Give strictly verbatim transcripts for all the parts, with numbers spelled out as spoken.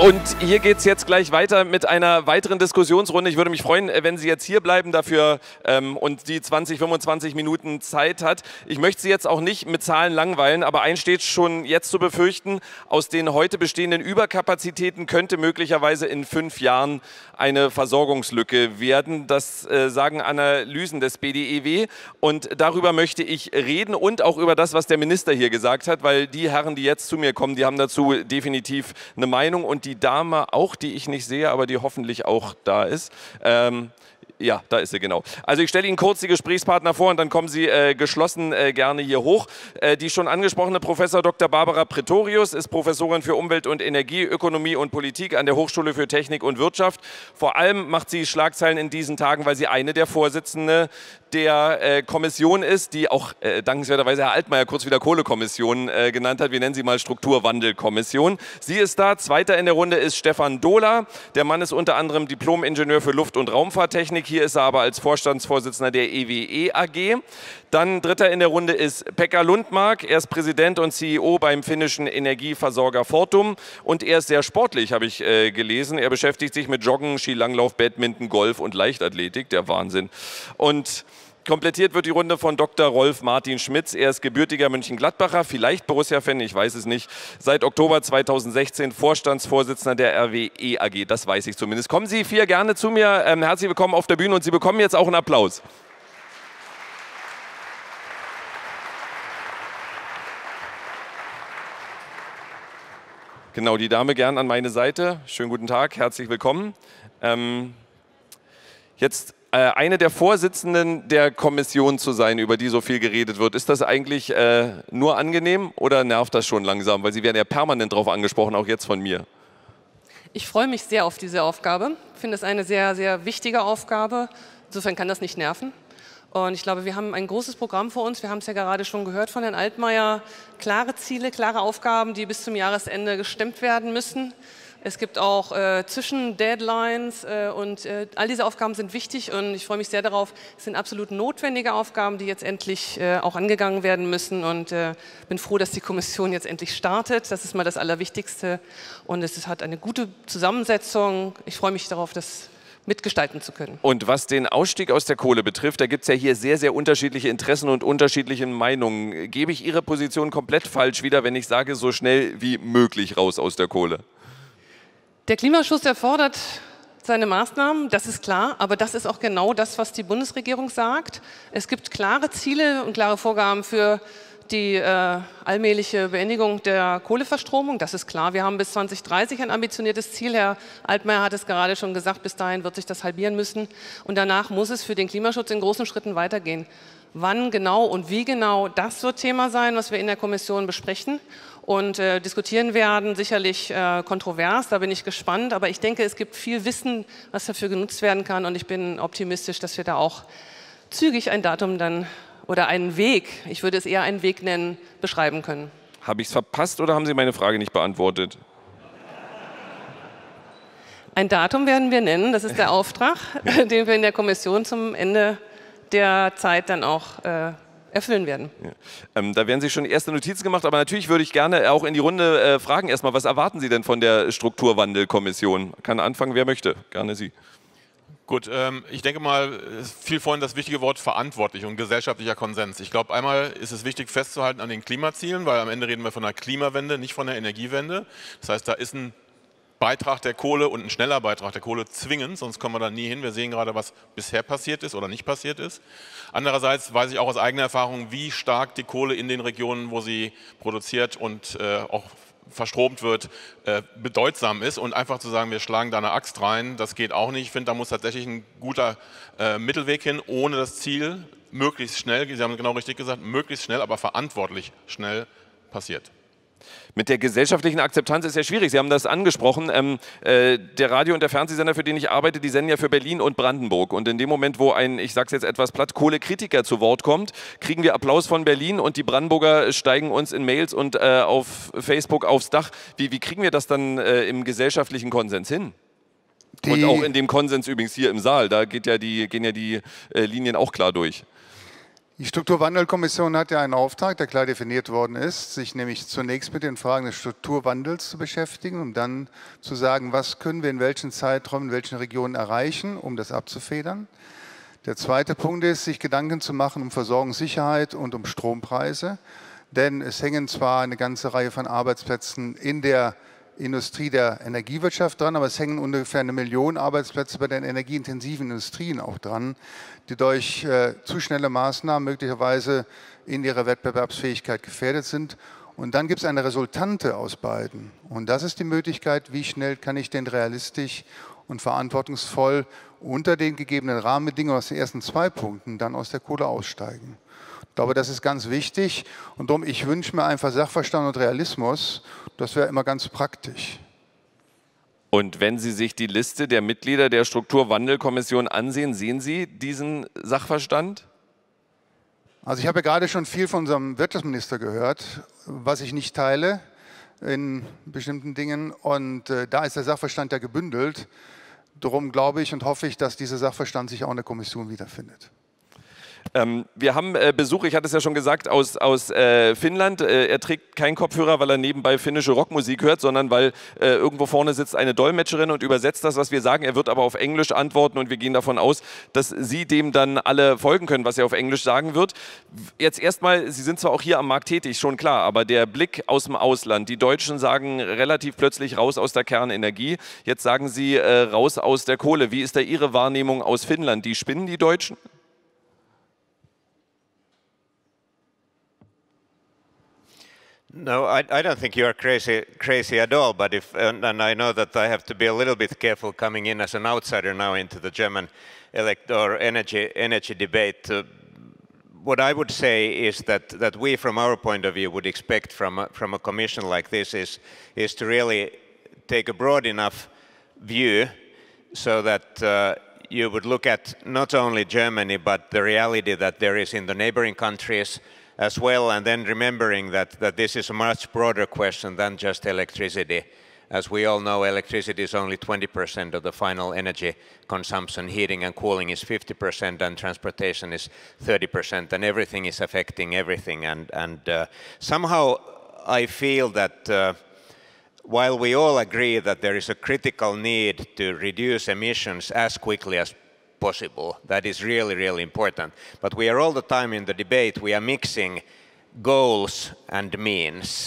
Und hier geht es jetzt gleich weiter mit einer weiteren Diskussionsrunde. Ich würde mich freuen, wenn Sie jetzt hier bleiben dafür ähm, und die zwanzig, fünfundzwanzig Minuten Zeit hat. Ich möchte Sie jetzt auch nicht mit Zahlen langweilen, aber eins steht schon jetzt zu befürchten: Aus den heute bestehenden Überkapazitäten könnte möglicherweise in fünf Jahren eine Versorgungslücke werden. Das äh, sagen Analysen des B D E W. Und darüber möchte ich reden und auch über das, was der Minister hier gesagt hat, weil die Herren, die jetzt zu mir kommen, die haben dazu definitiv eine Meinung. Und die Dame auch, die ich nicht sehe, aber die hoffentlich auch da ist. Ähm, Ja, da ist sie, genau. Also ich stelle Ihnen kurz die Gesprächspartner vor und dann kommen Sie äh, geschlossen äh, gerne hier hoch. Äh, die schon angesprochene Professor Doktor Barbara Pretorius ist Professorin für Umwelt- und Energie, Ökonomie und Politik an der Hochschule für Technik und Wirtschaft. Vor allem macht sie Schlagzeilen in diesen Tagen, weil sie eine der Vorsitzenden der äh, Kommission ist, die auch äh, dankenswerterweise Herr Altmaier kurz wieder Kohlekommission äh, genannt hat. Wir nennen sie mal Strukturwandelkommission. Sie ist da. Zweiter in der Runde ist Stefan Dohler. Der Mann ist unter anderem Diplom-Ingenieur für Luft- und Raumfahrttechnik. Hier ist er aber als Vorstandsvorsitzender der E W E A G. Dann dritter in der Runde ist Pekka Lundmark. Er ist Präsident und C E O beim finnischen Energieversorger Fortum. Und er ist sehr sportlich, habe ich äh, gelesen. Er beschäftigt sich mit Joggen, Skilanglauf, Badminton, Golf und Leichtathletik. Der Wahnsinn. Und komplettiert wird die Runde von Doktor Rolf Martin Schmitz. Er ist gebürtiger Mönchengladbacher, vielleicht Borussia-Fan, ich weiß es nicht. Seit Oktober zweitausendsechzehn Vorstandsvorsitzender der R W E A G, das weiß ich zumindest. Kommen Sie vier gerne zu mir. Ähm, herzlich willkommen auf der Bühne und Sie bekommen jetzt auch einen Applaus. Genau, die Dame gern an meine Seite. Schönen guten Tag, herzlich willkommen. Ähm, jetzt eine der Vorsitzenden der Kommission zu sein, über die so viel geredet wird. Ist das eigentlich äh, nur angenehm oder nervt das schon langsam? Weil Sie werden ja permanent darauf angesprochen, auch jetzt von mir. Ich freue mich sehr auf diese Aufgabe. Ich finde es eine sehr, sehr wichtige Aufgabe. Insofern kann das nicht nerven. Und ich glaube, wir haben ein großes Programm vor uns. Wir haben es ja gerade schon gehört von Herrn Altmaier. Klare Ziele, klare Aufgaben, die bis zum Jahresende gestemmt werden müssen. Es gibt auch äh, Zwischendeadlines äh, und äh, all diese Aufgaben sind wichtig und ich freue mich sehr darauf. Es sind absolut notwendige Aufgaben, die jetzt endlich äh, auch angegangen werden müssen und äh, bin froh, dass die Kommission jetzt endlich startet. Das ist mal das Allerwichtigste und es hat eine gute Zusammensetzung. Ich freue mich darauf, das mitgestalten zu können. Und was den Ausstieg aus der Kohle betrifft, da gibt es ja hier sehr, sehr unterschiedliche Interessen und unterschiedliche Meinungen. Gebe ich Ihre Position komplett falsch wieder, wenn ich sage, so schnell wie möglich raus aus der Kohle? Der Klimaschutz erfordert seine Maßnahmen, das ist klar, aber das ist auch genau das, was die Bundesregierung sagt. Es gibt klare Ziele und klare Vorgaben für die äh, allmähliche Beendigung der Kohleverstromung, das ist klar. Wir haben bis zweitausenddreißig ein ambitioniertes Ziel. Herr Altmaier hat es gerade schon gesagt, bis dahin wird sich das halbieren müssen. Und danach muss es für den Klimaschutz in großen Schritten weitergehen. Wann genau und wie genau, das wird Thema sein, was wir in der Kommission besprechen und äh, diskutieren werden, sicherlich äh, kontrovers, da bin ich gespannt. Aber ich denke, es gibt viel Wissen, was dafür genutzt werden kann und ich bin optimistisch, dass wir da auch zügig ein Datum dann oder einen Weg, ich würde es eher einen Weg nennen, beschreiben können. Habe ich es verpasst oder haben Sie meine Frage nicht beantwortet? Ein Datum werden wir nennen, das ist der Auftrag, den wir in der Kommission zum Ende der Zeit dann auch äh, erfüllen werden. Ja. Ähm, da werden sich schon erste Notizen gemacht, aber natürlich würde ich gerne auch in die Runde äh, fragen erstmal, was erwarten Sie denn von der Strukturwandelkommission? Kann anfangen, wer möchte, gerne Sie. Gut, ähm, ich denke mal, es fiel vorhin das wichtige Wort verantwortlich und gesellschaftlicher Konsens. Ich glaube, einmal ist es wichtig festzuhalten an den Klimazielen, weil am Ende reden wir von einer Klimawende, nicht von einer Energiewende. Das heißt, da ist ein Beitrag der Kohle und ein schneller Beitrag der Kohle zwingend, sonst kommen wir da nie hin. Wir sehen gerade, was bisher passiert ist oder nicht passiert ist. Andererseits weiß ich auch aus eigener Erfahrung, wie stark die Kohle in den Regionen, wo sie produziert und äh, auch verstromt wird, äh, bedeutsam ist. Und einfach zu sagen, wir schlagen da eine Axt rein, das geht auch nicht. Ich finde, da muss tatsächlich ein guter äh, Mittelweg hin, ohne das Ziel möglichst schnell, Sie haben es genau richtig gesagt, möglichst schnell, aber verantwortlich schnell passiert. Mit der gesellschaftlichen Akzeptanz ist ja schwierig. Sie haben das angesprochen. Ähm, äh, der Radio- und der Fernsehsender, für den ich arbeite, die senden ja für Berlin und Brandenburg. Und in dem Moment, wo ein, ich sage es jetzt etwas platt, Kohlekritiker zu Wort kommt, kriegen wir Applaus von Berlin und die Brandenburger steigen uns in Mails und äh, auf Facebook aufs Dach. Wie, wie kriegen wir das dann äh, im gesellschaftlichen Konsens hin? Die und auch in dem Konsens übrigens hier im Saal. Da geht ja die, gehen ja die äh, Linien auch klar durch. Die Strukturwandelkommission hat ja einen Auftrag, der klar definiert worden ist, sich nämlich zunächst mit den Fragen des Strukturwandels zu beschäftigen, um dann zu sagen, was können wir in welchen Zeiträumen, in welchen Regionen erreichen, um das abzufedern. Der zweite Punkt ist, sich Gedanken zu machen um Versorgungssicherheit und um Strompreise, denn es hängen zwar eine ganze Reihe von Arbeitsplätzen in der Industrie der Energiewirtschaft dran, aber es hängen ungefähr eine Million Arbeitsplätze bei den energieintensiven Industrien auch dran, die durch äh, zu schnelle Maßnahmen möglicherweise in ihrer Wettbewerbsfähigkeit gefährdet sind. Und dann gibt es eine Resultante aus beiden. Und das ist die Möglichkeit, wie schnell kann ich denn realistisch und verantwortungsvoll unter den gegebenen Rahmenbedingungen aus den ersten zwei Punkten dann aus der Kohle aussteigen. Ich glaube, das ist ganz wichtig und darum, ich wünsche mir einfach Sachverstand und Realismus. Das wäre immer ganz praktisch. Und wenn Sie sich die Liste der Mitglieder der Strukturwandelkommission ansehen, sehen Sie diesen Sachverstand? Also ich habe ja gerade schon viel von unserem Wirtschaftsminister gehört, was ich nicht teile in bestimmten Dingen. Und äh, da ist der Sachverstand ja gebündelt. Darum glaube ich und hoffe ich, dass dieser Sachverstand sich auch in der Kommission wiederfindet. Ähm, wir haben äh, Besuch, ich hatte es ja schon gesagt, aus, aus äh, Finnland. Äh, er trägt keinen Kopfhörer, weil er nebenbei finnische Rockmusik hört, sondern weil äh, irgendwo vorne sitzt eine Dolmetscherin und übersetzt das, was wir sagen. Er wird aber auf Englisch antworten und wir gehen davon aus, dass Sie dem dann alle folgen können, was er auf Englisch sagen wird. Jetzt erstmal, Sie sind zwar auch hier am Markt tätig, schon klar, aber der Blick aus dem Ausland. Die Deutschen sagen relativ plötzlich raus aus der Kernenergie. Jetzt sagen Sie äh, raus aus der Kohle. Wie ist da Ihre Wahrnehmung aus Finnland? Die spinnen die Deutschen? No, I, I don't think you are crazy, crazy at all. But if, and, and I know that I have to be a little bit careful coming in as an outsider now into the German elect or energy energy debate. Uh, what I would say is that that we, from our point of view, would expect from a, from a commission like this is is to really take a broad enough view, so that uh, you would look at not only Germany but the reality that there is in the neighboring countries as well, and then remembering that, that this is a much broader question than just electricity. As we all know, electricity is only twenty percent of the final energy consumption. Heating and cooling is fifty percent, and transportation is thirty percent, and everything is affecting everything. And, and uh, somehow I feel that uh, while we all agree that there is a critical need to reduce emissions as quickly as possible. That is really, really important. But we are all the time in the debate, we are mixing goals and means.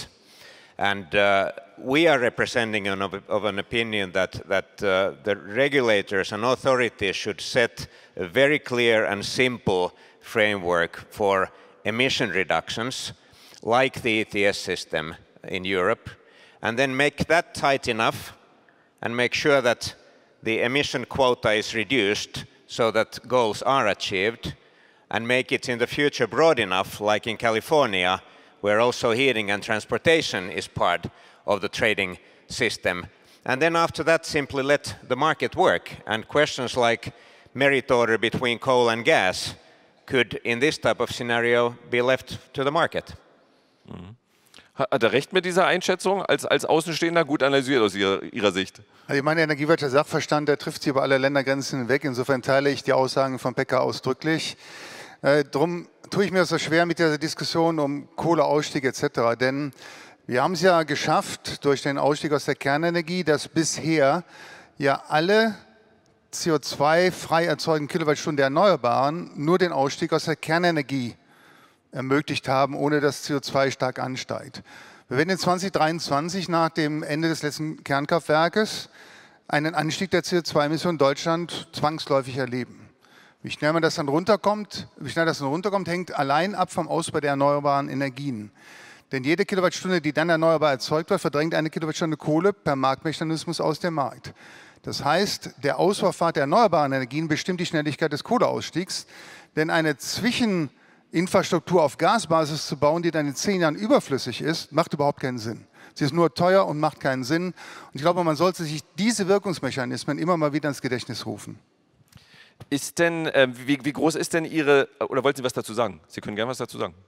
And uh, we are representing an, of an opinion that, that uh, the regulators and authorities should set a very clear and simple framework for emission reductions, like the E T S system in Europe, and then make that tight enough and make sure that the emission quota is reduced so that goals are achieved, and make it in the future broad enough, like in California, where also heating and transportation is part of the trading system. And then after that, simply let the market work. And questions like merit order between coal and gas could, in this type of scenario, be left to the market. Mhm. Hat er recht mit dieser Einschätzung, als, als Außenstehender gut analysiert aus Ihrer, Ihrer Sicht? Also ich meine, der Energiewirtschaft Sachverstand, der trifft sich über alle Ländergrenzen hinweg. Insofern teile ich die Aussagen von Pekka ausdrücklich. Äh, Darum tue ich mir so schwer mit dieser Diskussion um Kohleausstieg et cetera. Denn wir haben es ja geschafft, durch den Ausstieg aus der Kernenergie, dass bisher ja alle C O zwei frei erzeugten Kilowattstunden der Erneuerbaren nur den Ausstieg aus der Kernenergie ermöglicht haben, ohne dass C O zwei stark ansteigt. Wir werden in zweitausenddreiundzwanzig nach dem Ende des letzten Kernkraftwerkes einen Anstieg der C O zwei Emissionen in Deutschland zwangsläufig erleben. Wie schnell man das dann runterkommt, wie schnell das dann runterkommt, hängt allein ab vom Ausbau der erneuerbaren Energien. Denn jede Kilowattstunde, die dann erneuerbar erzeugt wird, verdrängt eine Kilowattstunde Kohle per Marktmechanismus aus dem Markt. Das heißt, der Ausbaufahrt der erneuerbaren Energien bestimmt die Schnelligkeit des Kohleausstiegs, denn eine Zwischen Infrastruktur auf Gasbasis zu bauen, die dann in zehn Jahren überflüssig ist, macht überhaupt keinen Sinn. Sie ist nur teuer und macht keinen Sinn. Und ich glaube, man sollte sich diese Wirkungsmechanismen immer mal wieder ins Gedächtnis rufen. Ist denn, äh, wie, wie groß ist denn Ihre, oder wollten Sie was dazu sagen? Sie können gerne was dazu sagen.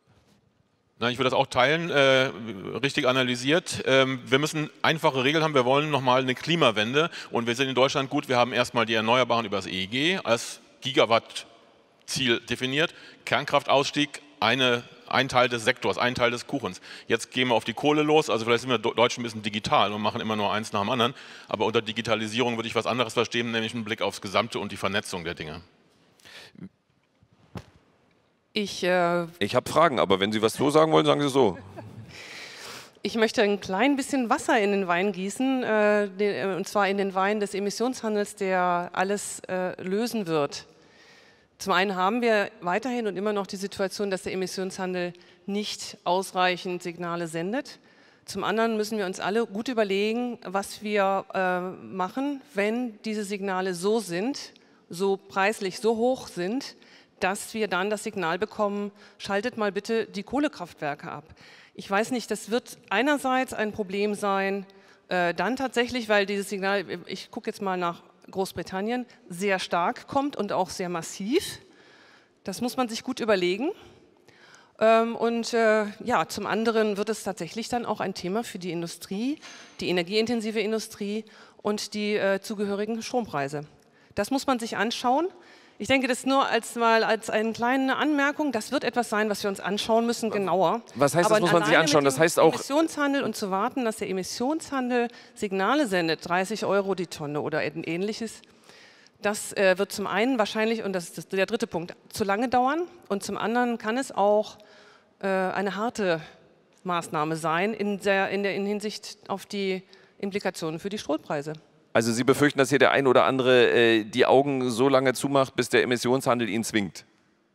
Na, ich würde das auch teilen, äh, richtig analysiert. Ähm, wir müssen einfache Regeln haben. Wir wollen nochmal eine Klimawende. Und wir sind in Deutschland gut. Wir haben erstmal die Erneuerbaren über das E E G als Gigawatt Ziel definiert, Kernkraftausstieg, eine, ein Teil des Sektors, ein Teil des Kuchens. Jetzt gehen wir auf die Kohle los, also vielleicht sind wir Deutschen ein bisschen digital und machen immer nur eins nach dem anderen, aber unter Digitalisierung würde ich was anderes verstehen, nämlich einen Blick aufs Gesamte und die Vernetzung der Dinge. Ich, äh, ich habe Fragen, aber wenn Sie was so sagen wollen, sagen Sie so. Ich möchte ein klein bisschen Wasser in den Wein gießen, äh, den, und zwar in den Wein des Emissionshandels, der alles äh, lösen wird. Zum einen haben wir weiterhin und immer noch die Situation, dass der Emissionshandel nicht ausreichend Signale sendet. Zum anderen müssen wir uns alle gut überlegen, was wir äh, machen, wenn diese Signale so sind, so preislich so hoch sind, dass wir dann das Signal bekommen, schaltet mal bitte die Kohlekraftwerke ab. Ich weiß nicht, das wird einerseits ein Problem sein, äh, dann tatsächlich, weil dieses Signal, ich gucke jetzt mal nach Großbritannien, sehr stark kommt und auch sehr massiv. Das muss man sich gut überlegen. Ähm, und äh, ja, zum anderen wird es tatsächlich dann auch ein Thema für die Industrie, die energieintensive Industrie und die äh, zugehörigen Strompreise. Das muss man sich anschauen. Ich denke, das nur als mal als eine kleine Anmerkung. Das wird etwas sein, was wir uns anschauen müssen, genauer. Was heißt, Aber das muss man sich anschauen? Das heißt auch Emissionshandel und zu warten, dass der Emissionshandel Signale sendet, dreißig Euro die Tonne oder ähnliches. Das äh, wird zum einen wahrscheinlich, und das ist das, der dritte Punkt, zu lange dauern. Und zum anderen kann es auch äh, eine harte Maßnahme sein in der, in der in Hinsicht auf die Implikationen für die Strompreise. Also Sie befürchten, dass hier der ein oder andere äh, die Augen so lange zumacht, bis der Emissionshandel ihn zwingt?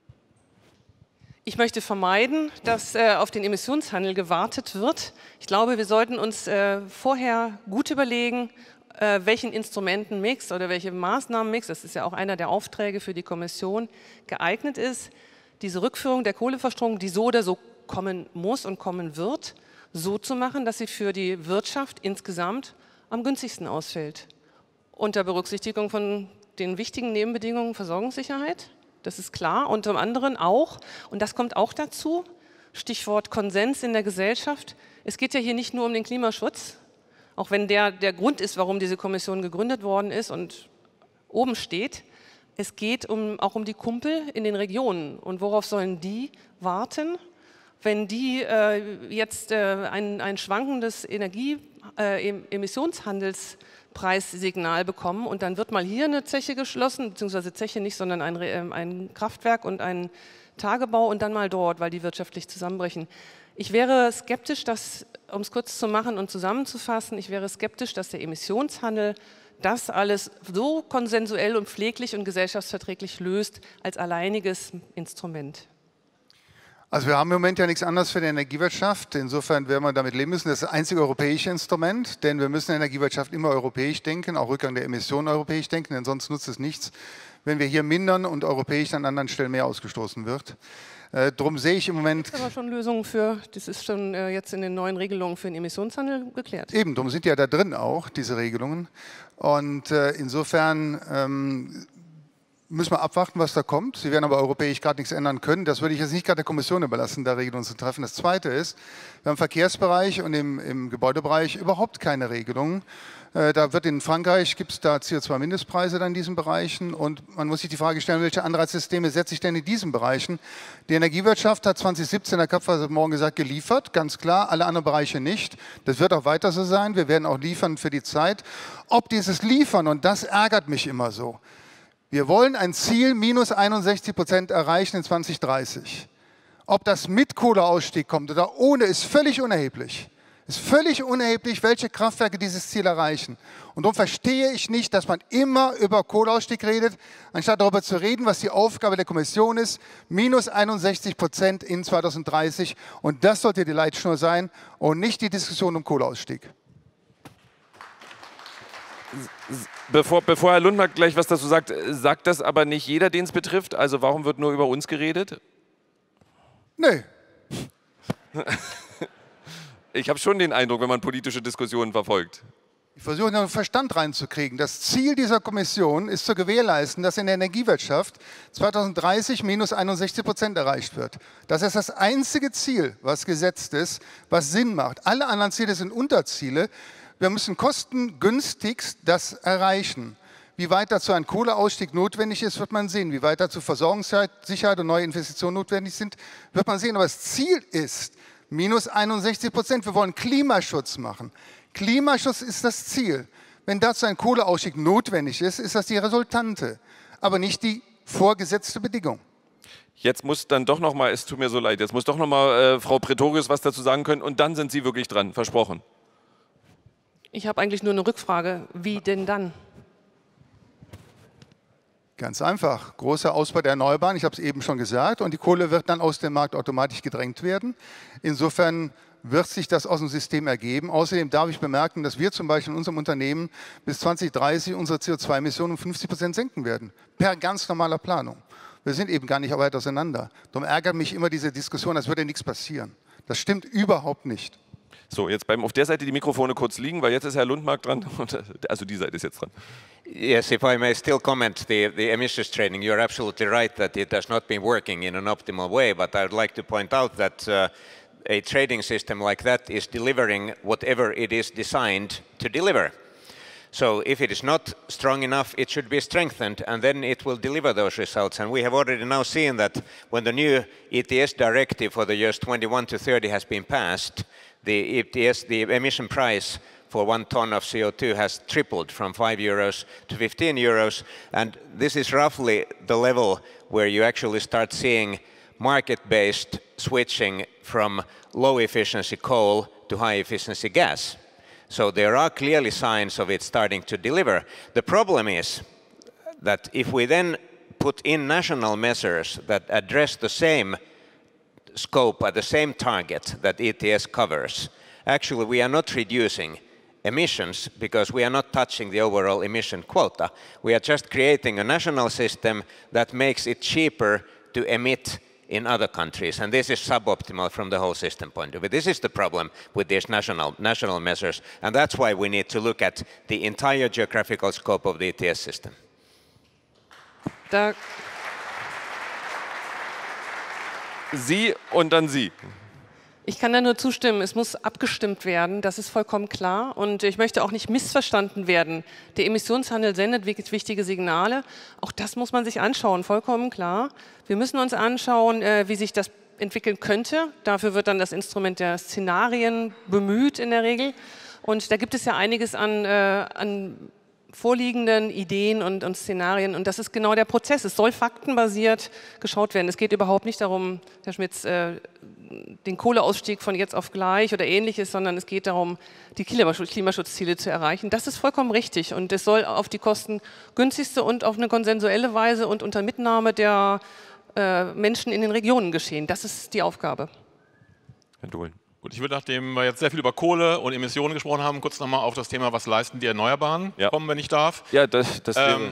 Ich möchte vermeiden, dass äh, auf den Emissionshandel gewartet wird. Ich glaube, wir sollten uns äh, vorher gut überlegen, äh, welchen Instrumentenmix oder welche Maßnahmenmix, das ist ja auch einer der Aufträge für die Kommission, geeignet ist, diese Rückführung der Kohleverstromung, die so oder so kommen muss und kommen wird, so zu machen, dass sie für die Wirtschaft insgesamt am günstigsten ausfällt. Unter Berücksichtigung von den wichtigen Nebenbedingungen Versorgungssicherheit, das ist klar, und zum anderen auch, und das kommt auch dazu, Stichwort Konsens in der Gesellschaft, es geht ja hier nicht nur um den Klimaschutz, auch wenn der der Grund ist, warum diese Kommission gegründet worden ist und oben steht, es geht um, auch um die Kumpel in den Regionen. Und worauf sollen die warten, wenn die äh, jetzt äh, ein, ein schwankendes Energie- Äh, Emissionshandelspreissignal bekommen und dann wird mal hier eine Zeche geschlossen, beziehungsweise Zeche nicht, sondern ein, äh, ein Kraftwerk und ein Tagebau und dann mal dort, weil die wirtschaftlich zusammenbrechen. Ich wäre skeptisch, dass, um es kurz zu machen und zusammenzufassen, ich wäre skeptisch, dass der Emissionshandel das alles so konsensuell und pfleglich und gesellschaftsverträglich löst als alleiniges Instrument. Also wir haben im Moment ja nichts anderes für die Energiewirtschaft. Insofern werden wir damit leben müssen. Das ist das einzige europäische Instrument, denn wir müssen in der Energiewirtschaft immer europäisch denken, auch Rückgang der Emissionen europäisch denken, denn sonst nutzt es nichts, wenn wir hier mindern und europäisch an anderen Stellen mehr ausgestoßen wird. Äh, darum sehe ich im Moment... Das ist aber schon Lösungen für, das ist schon äh, jetzt in den neuen Regelungen für den Emissionshandel geklärt. Eben, darum sind ja da drin auch, diese Regelungen. Und äh, insofern... Ähm, müssen wir abwarten, was da kommt. Sie werden aber europäisch gerade nichts ändern können. Das würde ich jetzt nicht gerade der Kommission überlassen, da Regelungen zu treffen. Das Zweite ist, wir haben im Verkehrsbereich und im, im Gebäudebereich überhaupt keine Regelungen. Äh, da wird in Frankreich, gibt es da C O zwei Mindestpreise dann in diesen Bereichen und man muss sich die Frage stellen, welche Anreizsysteme setze ich denn in diesen Bereichen? Die Energiewirtschaft hat zwanzig siebzehn, der Köpfer hat morgen gesagt, geliefert, ganz klar, alle anderen Bereiche nicht. Das wird auch weiter so sein, wir werden auch liefern für die Zeit. Ob dieses Liefern, und das ärgert mich immer so, wir wollen ein Ziel minus einundsechzig Prozent erreichen in zwanzig dreißig. Ob das mit Kohleausstieg kommt oder ohne, ist völlig unerheblich. Ist völlig unerheblich, welche Kraftwerke dieses Ziel erreichen. Und darum verstehe ich nicht, dass man immer über Kohleausstieg redet, anstatt darüber zu reden, was die Aufgabe der Kommission ist, minus einundsechzig Prozent in zweitausenddreißig. Und das sollte die Leitschnur sein und nicht die Diskussion um Kohleausstieg. Bevor, bevor Herr Lundmark gleich was dazu sagt, sagt das aber nicht jeder, den es betrifft? Also warum wird nur über uns geredet? Nee. Ich habe schon den Eindruck, wenn man politische Diskussionen verfolgt. Ich versuche einen Verstand reinzukriegen. Das Ziel dieser Kommission ist zu gewährleisten, dass in der Energiewirtschaft zweitausenddreißig minus einundsechzig Prozent erreicht wird. Das ist das einzige Ziel, was gesetzt ist, was Sinn macht. Alle anderen Ziele sind Unterziele. Wir müssen kostengünstigst das erreichen. Wie weit dazu ein Kohleausstieg notwendig ist, wird man sehen. Wie weit dazu Versorgungssicherheit und neue Investitionen notwendig sind, wird man sehen. Aber das Ziel ist minus einundsechzig Prozent. Wir wollen Klimaschutz machen. Klimaschutz ist das Ziel. Wenn dazu ein Kohleausstieg notwendig ist, ist das die Resultante, aber nicht die vorgesetzte Bedingung. Jetzt muss dann doch noch mal, es tut mir so leid, jetzt muss doch noch mal äh, Frau Pretorius was dazu sagen können und dann sind Sie wirklich dran, versprochen. Ich habe eigentlich nur eine Rückfrage. Wie denn dann? Ganz einfach. Großer Ausbau der Erneuerbaren, ich habe es eben schon gesagt, und die Kohle wird dann aus dem Markt automatisch gedrängt werden. Insofern wird sich das aus dem System ergeben. Außerdem darf ich bemerken, dass wir zum Beispiel in unserem Unternehmen bis zwanzig dreißig unsere C O zwei Emissionen um fünfzig Prozent senken werden. Per ganz normaler Planung. Wir sind eben gar nicht weit auseinander. Darum ärgert mich immer diese Diskussion, als würde nichts passieren. Das stimmt überhaupt nicht. So, jetzt bleiben auf der Seite die Mikrofone kurz liegen, weil jetzt ist Herr Lundmark dran. Also die Seite ist jetzt dran. Yes, if I may still comment the, the emissions trading, you're absolutely right that it has not been working in an optimal way, but I would like to point out that uh, a trading system like that is delivering whatever it is designed to deliver. So if it is not strong enough, it should be strengthened, and then it will deliver those results. And we have already now seen that when the new E T S directive for the years twenty-one to thirty has been passed, the E T S, the emission price for one ton of C O two has tripled from five euros to fifteen euros. And this is roughly the level where you actually start seeing market-based switching from low-efficiency coal to high-efficiency gas. So there are clearly signs of it starting to deliver. The problem is that if we then put in national measures that address the same scope at the same target that E T S covers, actually we are not reducing emissions because we are not touching the overall emission quota. We are just creating a national system that makes it cheaper to emit in other countries, and this is suboptimal from the whole system point of view. This is the problem with these national, national measures, and that's why we need to look at the entire geographical scope of the E T S system. Da Sie und dann Sie. Ich kann da nur zustimmen, es muss abgestimmt werden, das ist vollkommen klar. Und ich möchte auch nicht missverstanden werden. Der Emissionshandel sendet wirklich wichtige Signale. Auch das muss man sich anschauen, vollkommen klar. Wir müssen uns anschauen, wie sich das entwickeln könnte. Dafür wird dann das Instrument der Szenarien bemüht in der Regel. Und da gibt es ja einiges an, an vorliegenden Ideen und, und Szenarien. Und das ist genau der Prozess. Es soll faktenbasiert geschaut werden. Es geht überhaupt nicht darum, Herr Schmitz, äh, den Kohleausstieg von jetzt auf gleich oder ähnliches, sondern es geht darum, die Klimaschutzziele zu erreichen. Das ist vollkommen richtig und es soll auf die kostengünstigste und auf eine konsensuelle Weise und unter Mitnahme der äh, Menschen in den Regionen geschehen. Das ist die Aufgabe. Herr Dohlen. Gut, ich würde, nachdem wir jetzt sehr viel über Kohle und Emissionen gesprochen haben, kurz nochmal auf das Thema, was leisten die Erneuerbaren, ja. kommen, wenn ich darf. Ja, das, das ähm,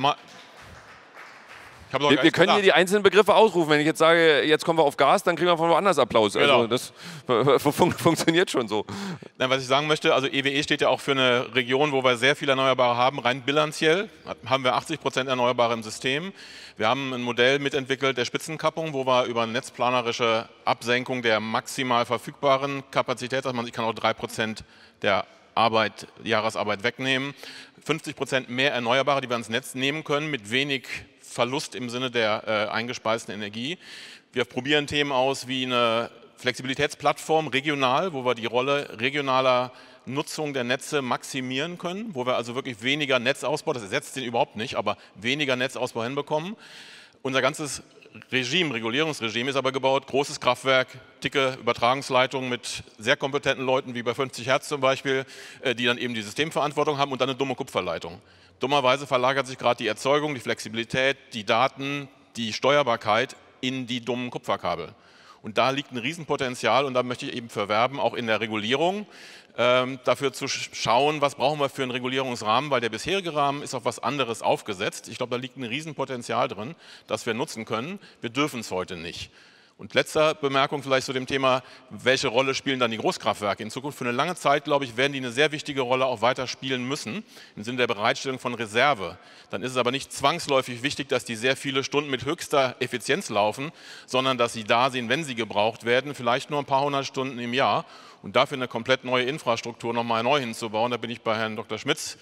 Ich wir, wir können gesagt. hier die einzelnen Begriffe ausrufen. Wenn ich jetzt sage, jetzt kommen wir auf Gas, dann kriegen wir von woanders Applaus. Genau. Also das fun funktioniert schon so. Nein, was ich sagen möchte, also E W E steht ja auch für eine Region, wo wir sehr viel Erneuerbare haben. Rein bilanziell haben wir achtzig Prozent Erneuerbare im System. Wir haben ein Modell mitentwickelt der Spitzenkappung, wo wir über netzplanerische Absenkung der maximal verfügbaren Kapazität, dass man sich kann auch drei Prozent der Arbeit, Jahresarbeit wegnehmen, fünfzig Prozent mehr Erneuerbare, die wir ins Netz nehmen können, mit wenig Verlust im Sinne der äh, eingespeisten Energie. Wir probieren Themen aus wie eine Flexibilitätsplattform regional, wo wir die Rolle regionaler Nutzung der Netze maximieren können, wo wir also wirklich weniger Netzausbau, das ersetzt den überhaupt nicht, aber weniger Netzausbau hinbekommen. Unser ganzes Regime, Regulierungsregime ist aber gebaut, großes Kraftwerk, dicke Übertragungsleitungen mit sehr kompetenten Leuten, wie bei fünfzig Hertz zum Beispiel, die dann eben die Systemverantwortung haben und dann eine dumme Kupferleitung. Dummerweise verlagert sich gerade die Erzeugung, die Flexibilität, die Daten, die Steuerbarkeit in die dummen Kupferkabel. Und da liegt ein Riesenpotenzial und da möchte ich eben für werben, auch in der Regulierung, ähm, dafür zu schauen, was brauchen wir für einen Regulierungsrahmen, weil der bisherige Rahmen ist auf was anderes aufgesetzt. Ich glaube, da liegt ein Riesenpotenzial drin, das wir nutzen können. Wir dürfen es heute nicht. Und letzte Bemerkung vielleicht zu dem Thema, welche Rolle spielen dann die Großkraftwerke in Zukunft? Für eine lange Zeit, glaube ich, werden die eine sehr wichtige Rolle auch weiter spielen müssen, im Sinne der Bereitstellung von Reserve. Dann ist es aber nicht zwangsläufig wichtig, dass die sehr viele Stunden mit höchster Effizienz laufen, sondern dass sie da sind, wenn sie gebraucht werden, vielleicht nur ein paar hundert Stunden im Jahr. Und dafür eine komplett neue Infrastruktur nochmal neu hinzubauen, da bin ich bei Herrn Doktor Schmitz.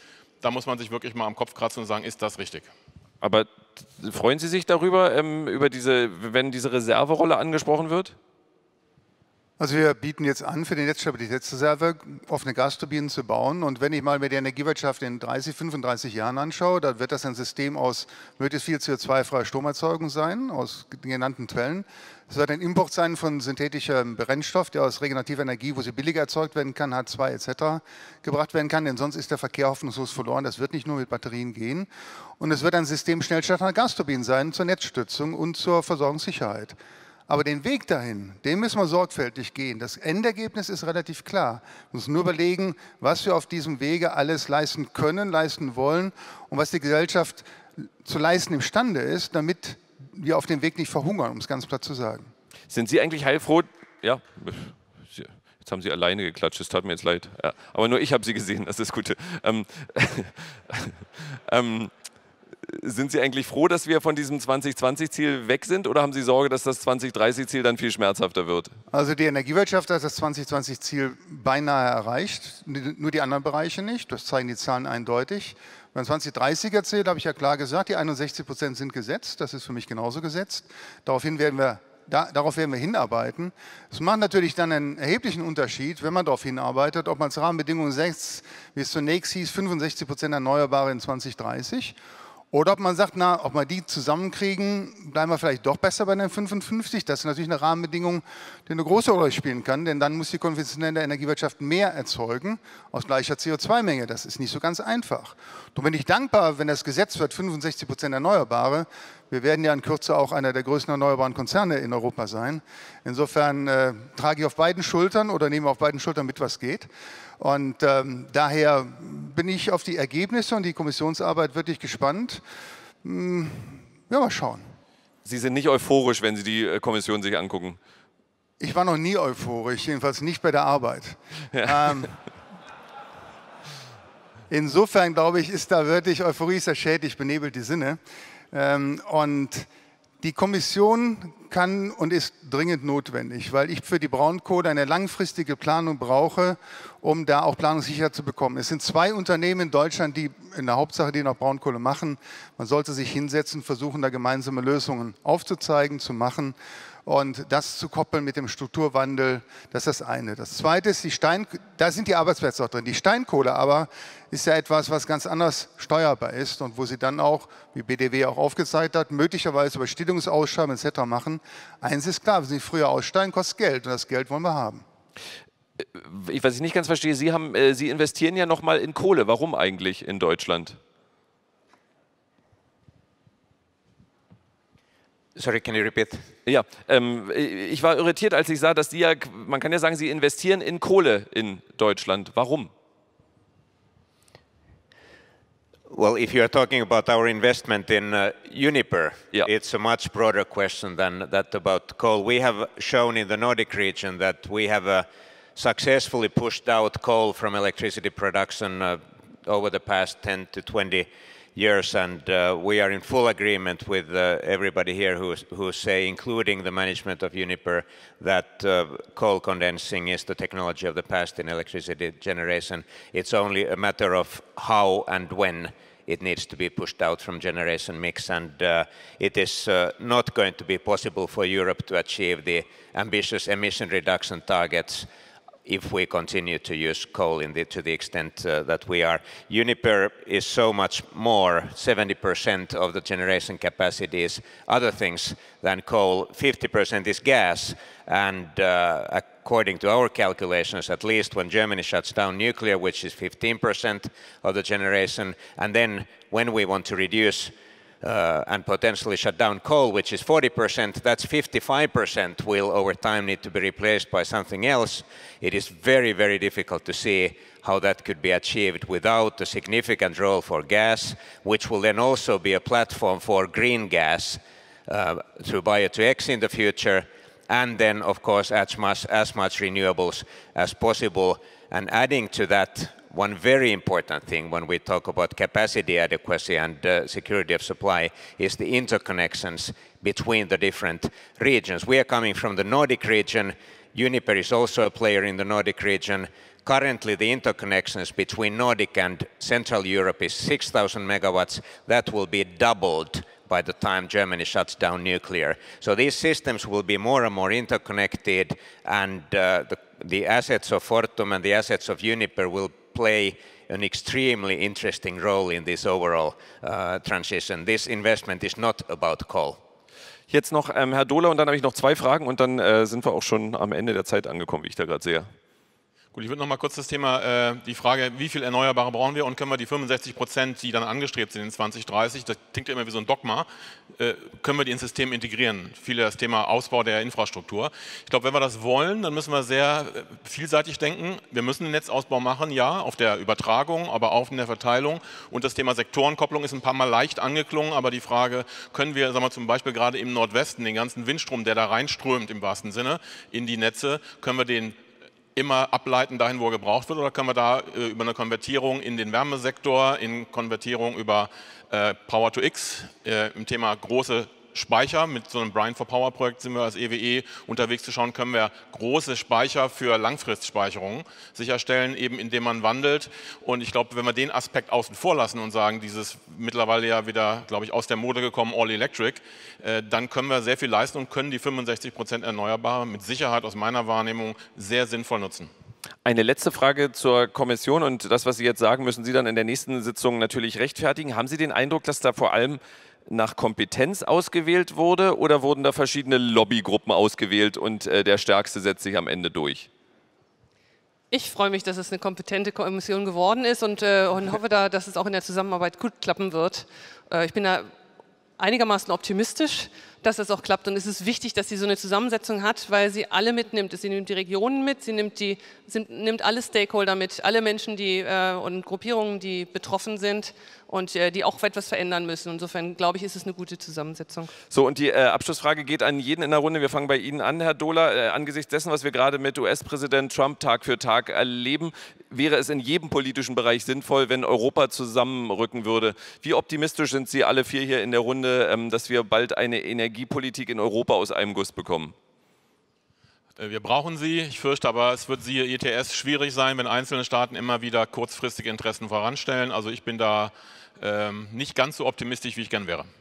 da muss man sich wirklich mal am Kopf kratzen und sagen, ist das richtig? Aber freuen Sie sich darüber, ähm, über diese, wenn diese Reserverolle angesprochen wird? Also wir bieten jetzt an, für die Netzstabilitätsreserve offene Gasturbinen zu bauen. Und wenn ich mal mir die Energiewirtschaft in dreißig, fünfunddreißig Jahren anschaue, dann wird das ein System aus möglichst viel C O zwei freier Stromerzeugung sein, aus den genannten Quellen. Es wird ein Import sein von synthetischem Brennstoff, der aus regenerativer Energie, wo sie billiger erzeugt werden kann, H zwei et cetera, gebracht werden kann. Denn sonst ist der Verkehr hoffnungslos verloren. Das wird nicht nur mit Batterien gehen. Und es wird ein System schnellstartender Gasturbinen sein zur Netzstützung und zur Versorgungssicherheit. Aber den Weg dahin, den müssen wir sorgfältig gehen. Das Endergebnis ist relativ klar. Wir müssen nur überlegen, was wir auf diesem Wege alles leisten können, leisten wollen und was die Gesellschaft zu leisten imstande ist, damit wir auf dem Weg nicht verhungern, um es ganz platt zu sagen. Sind Sie eigentlich heilfroh? Ja, jetzt haben Sie alleine geklatscht, es tat mir jetzt leid. Ja, aber nur ich habe Sie gesehen, das ist gut. Ähm, ähm, Sind Sie eigentlich froh, dass wir von diesem zwanzig zwanzig-Ziel weg sind oder haben Sie Sorge, dass das zwanzig dreißig-Ziel dann viel schmerzhafter wird? Also die Energiewirtschaft hat das zwanzig zwanzig-Ziel beinahe erreicht, nur die anderen Bereiche nicht. Das zeigen die Zahlen eindeutig. Beim zwanzig dreißiger-Ziel habe ich ja klar gesagt, die einundsechzig Prozent sind gesetzt. Das ist für mich genauso gesetzt. Daraufhin werden wir Da, darauf werden wir hinarbeiten. Es macht natürlich dann einen erheblichen Unterschied, wenn man darauf hinarbeitet, ob man als Rahmenbedingungen setzt, wie es zunächst hieß, fünfundsechzig Prozent Erneuerbare in zwanzig dreißig. Oder ob man sagt, na, ob wir die zusammenkriegen, bleiben wir vielleicht doch besser bei den fünfundfünfzig. Das ist natürlich eine Rahmenbedingung, die eine große Rolle spielen kann, denn dann muss die konventionelle Energiewirtschaft mehr erzeugen aus gleicher C O zwei Menge. Das ist nicht so ganz einfach. Darum bin ich dankbar, wenn das Gesetz wird, fünfundsechzig Prozent Erneuerbare. Wir werden ja in Kürze auch einer der größten erneuerbaren Konzerne in Europa sein. Insofern äh, trage ich auf beiden Schultern oder nehme auf beiden Schultern mit, was geht. Und ähm, daher bin ich auf die Ergebnisse und die Kommissionsarbeit wirklich gespannt. Hm, ja, mal schauen. Sie sind nicht euphorisch, wenn Sie die Kommission sich angucken? Ich war noch nie euphorisch, jedenfalls nicht bei der Arbeit. Ja. Ähm, insofern, glaube ich, ist da wirklich, Euphorie ist ja schädlich, benebelt die Sinne. Ähm, und die Kommission kann und ist dringend notwendig, weil ich für die Braunkohle eine langfristige Planung brauche, um da auch Planungssicherheit zu bekommen. Es sind zwei Unternehmen in Deutschland, die in der Hauptsache die noch Braunkohle machen. Man sollte sich hinsetzen, versuchen, da gemeinsame Lösungen aufzuzeigen, zu machen. Und das zu koppeln mit dem Strukturwandel, das ist das eine. Das zweite ist, die Stein, da sind die Arbeitsplätze auch drin. Die Steinkohle aber ist ja etwas, was ganz anders steuerbar ist und wo sie dann auch, wie B D W auch aufgezeigt hat, möglicherweise Überstillungsausschreiben et cetera machen. Eins ist klar, wenn Sie früher aussteigen, kostet Geld und das Geld wollen wir haben. Ich, was ich nicht ganz verstehe, Sie, haben, äh, Sie investieren ja nochmal in Kohle. Warum eigentlich in Deutschland? Sorry, can you repeat? Ja, ähm, ich war irritiert, als ich sah, dass Sie ja, man kann ja sagen, Sie investieren in Kohle in Deutschland. Warum? Well, if you are talking about our investment in uh, Uniper, yeah. It's a much broader question than that about coal. We have shown in the Nordic region that we have uh, successfully pushed out coal from electricity production uh, over the past ten to twenty years, and uh, we are in full agreement with uh, everybody here who, who say, including the management of Uniper, that uh, coal condensing is the technology of the past in electricity generation. It's only a matter of how and when it needs to be pushed out from generation mix, and uh, it is uh, not going to be possible for Europe to achieve the ambitious emission reduction targets if we continue to use coal in the, to the extent uh, that we are. Uniper is so much more, seventy percent of the generation capacity is other things than coal, fifty percent is gas, and uh, according to our calculations, at least when Germany shuts down nuclear, which is fifteen percent of the generation, and then when we want to reduce Uh, and potentially shut down coal, which is forty percent, that's fifty-five percent will over time need to be replaced by something else. It is very, very difficult to see how that could be achieved without a significant role for gas, which will then also be a platform for green gas uh, through Bio two X in the future, and then of course as much, as much renewables as possible. And adding to that, one very important thing when we talk about capacity adequacy and uh, security of supply is the interconnections between the different regions. We are coming from the Nordic region. Uniper is also a player in the Nordic region. Currently, the interconnections between Nordic and Central Europe is six thousand megawatts. That will be doubled by the time Germany shuts down nuclear. So these systems will be more and more interconnected, and uh, the, the assets of Fortum and the assets of Uniper will play an extremely interesting role in this overall uh, transition. This investment is not about coal. Jetzt noch ähm, Herr Dohler, und dann habe ich noch zwei Fragen und dann äh, sind wir auch schon am Ende der Zeit angekommen, wie ich da gerade sehe. Gut, ich würde noch mal kurz das Thema, äh, die Frage, wie viel Erneuerbare brauchen wir und können wir die fünfundsechzig Prozent, die dann angestrebt sind in zwanzig dreißig, das klingt ja immer wie so ein Dogma, äh, können wir die ins System integrieren? Viele das Thema Ausbau der Infrastruktur. Ich glaube, wenn wir das wollen, dann müssen wir sehr äh, vielseitig denken. Wir müssen den Netzausbau machen, ja, auf der Übertragung, aber auch in der Verteilung. Und das Thema Sektorenkopplung ist ein paar Mal leicht angeklungen, aber die Frage, können wir, sagen wir zum Beispiel gerade im Nordwesten, den ganzen Windstrom, der da reinströmt im wahrsten Sinne, in die Netze, können wir den immer ableiten dahin, wo er gebraucht wird, oder können wir da äh, über eine Konvertierung in den Wärmesektor, in Konvertierung über äh, Power to X, äh, im Thema große Speicher, mit so einem Brine for Power Projekt sind wir als E W E unterwegs zu schauen, können wir große Speicher für Langfristspeicherungen sicherstellen, eben indem man wandelt. Und ich glaube, wenn wir den Aspekt außen vor lassen und sagen, dieses mittlerweile ja wieder, glaube ich, aus der Mode gekommen All Electric, äh, dann können wir sehr viel leisten und können die fünfundsechzig Prozent Erneuerbare mit Sicherheit aus meiner Wahrnehmung sehr sinnvoll nutzen. Eine letzte Frage zur Kommission und das, was Sie jetzt sagen, müssen Sie dann in der nächsten Sitzung natürlich rechtfertigen. Haben Sie den Eindruck, dass da vor allem nach Kompetenz ausgewählt wurde oder wurden da verschiedene Lobbygruppen ausgewählt und äh, der Stärkste setzt sich am Ende durch? Ich freue mich, dass es eine kompetente Kommission geworden ist und, äh, und hoffe, da, dass es auch in der Zusammenarbeit gut klappen wird. Äh, ich bin da einigermaßen optimistisch, dass das auch klappt. Und es ist wichtig, dass sie so eine Zusammensetzung hat, weil sie alle mitnimmt. Sie nimmt die Regionen mit, sie nimmt, die, sie nimmt alle Stakeholder mit, alle Menschen die, äh, und Gruppierungen, die betroffen sind und äh, die auch etwas verändern müssen. Insofern, glaube ich, ist es eine gute Zusammensetzung. So, und die äh, Abschlussfrage geht an jeden in der Runde. Wir fangen bei Ihnen an, Herr Dohler. Äh, angesichts dessen, was wir gerade mit U S-Präsident Trump Tag für Tag erleben, wäre es in jedem politischen Bereich sinnvoll, wenn Europa zusammenrücken würde. Wie optimistisch sind Sie alle vier hier in der Runde, ähm, dass wir bald eine Energiepolitik in Europa aus einem Guss bekommen? Wir brauchen sie. Ich fürchte aber, es wird siehe E T S schwierig sein, wenn einzelne Staaten immer wieder kurzfristige Interessen voranstellen. Also ich bin da ähm, nicht ganz so optimistisch, wie ich gern wäre.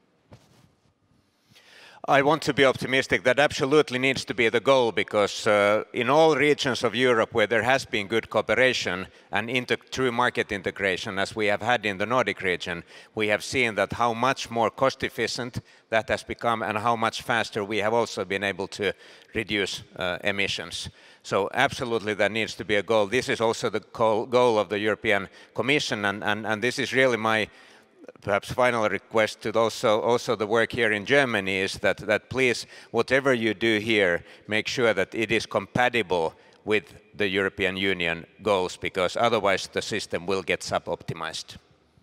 I want to be optimistic. That absolutely needs to be the goal, because uh, in all regions of Europe where there has been good cooperation and inter true market integration, as we have had in the Nordic region, we have seen that how much more cost efficient that has become and how much faster we have also been able to reduce uh, emissions. So absolutely that needs to be a goal. This is also the goal of the European Commission, and, and, and this is really my perhaps final request to also, also the work here in Germany is that, that please, whatever you do here, make sure that it is compatible with the European Union goals, because otherwise the system will get sub-optimized.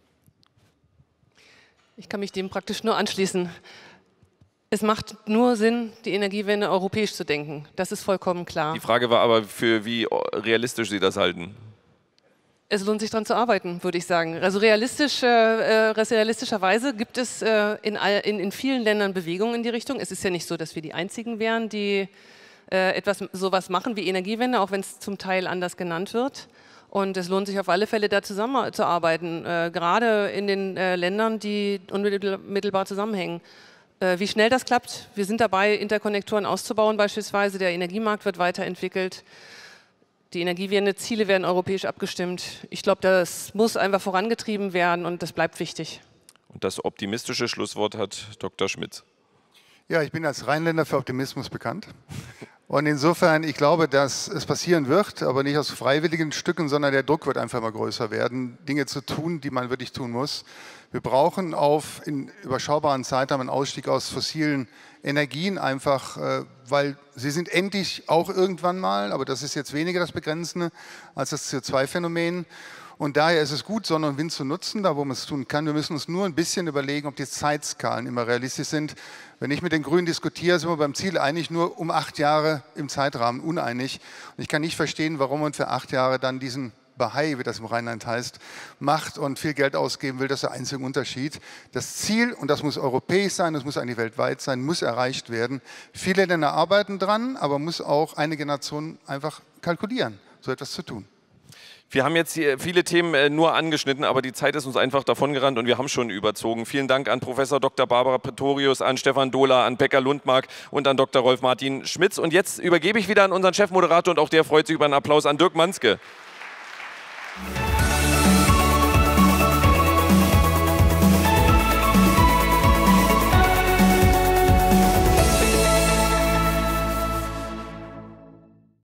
Ich kann mich dem praktisch nur anschließen. Es macht nur Sinn, die Energiewende europäisch zu denken. Das ist vollkommen klar. Die Frage war aber, für wie realistisch Sie das halten. Es lohnt sich daran zu arbeiten, würde ich sagen. Also realistisch, äh, realistischerweise gibt es äh, in, all, in, in vielen Ländern Bewegungen in die Richtung. Es ist ja nicht so, dass wir die Einzigen wären, die äh, etwas sowas machen wie Energiewende, auch wenn es zum Teil anders genannt wird. Und es lohnt sich auf alle Fälle, da zusammenzuarbeiten, äh, gerade in den äh, Ländern, die unmittelbar zusammenhängen. Äh, wie schnell das klappt, wir sind dabei, Interkonnektoren auszubauen beispielsweise. Der Energiemarkt wird weiterentwickelt. Die Energiewende-Ziele werden europäisch abgestimmt. Ich glaube, das muss einfach vorangetrieben werden und das bleibt wichtig. Und das optimistische Schlusswort hat Doktor Schmitz. Ja, ich bin als Rheinländer für Optimismus bekannt. Und insofern, ich glaube, dass es passieren wird, aber nicht aus freiwilligen Stücken, sondern der Druck wird einfach immer größer werden, Dinge zu tun, die man wirklich tun muss. Wir brauchen auf in überschaubaren Zeitraum einen Ausstieg aus fossilen Energien, einfach, weil sie sind endlich auch irgendwann mal, aber das ist jetzt weniger das Begrenzende als das C O zwei Phänomen. Und daher ist es gut, Sonne und Wind zu nutzen, da wo man es tun kann. Wir müssen uns nur ein bisschen überlegen, ob die Zeitskalen immer realistisch sind. Wenn ich mit den Grünen diskutiere, sind wir beim Ziel eigentlich nur um acht Jahre im Zeitrahmen uneinig. Und ich kann nicht verstehen, warum man für acht Jahre dann diesen Bahai, wie das im Rheinland heißt, macht und viel Geld ausgeben will. Das ist der einzige Unterschied. Das Ziel, und das muss europäisch sein, das muss eigentlich weltweit sein, muss erreicht werden. Viele Länder arbeiten dran, aber muss auch eine Generation einfach kalkulieren. so etwas zu tun. Wir haben jetzt hier viele Themen nur angeschnitten, aber die Zeit ist uns einfach davongerannt und wir haben schon überzogen. Vielen Dank an Professor Doktor Barbara Pretorius, an Stefan Dohler, an Pekka Lundmark und an Doktor Rolf Martin Schmitz. Und jetzt übergebe ich wieder an unseren Chefmoderator und auch der freut sich über einen Applaus an Dirk Manske.